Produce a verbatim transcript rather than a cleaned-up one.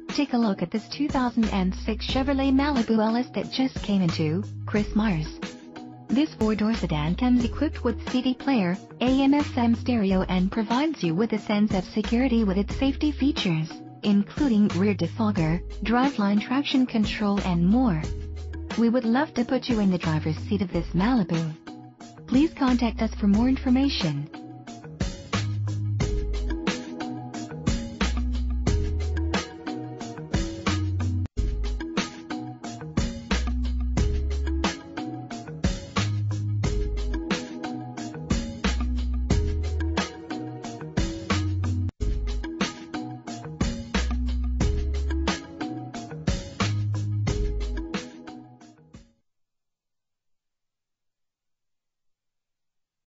Take a look at this two thousand six Chevrolet Malibu L S that just came into Chris Mars. This four-door sedan comes equipped with C D player, A M F M stereo, and provides you with a sense of security with its safety features, including rear defogger, driveline traction control, and more. We would love to put you in the driver's seat of this Malibu. Please contact us for more information.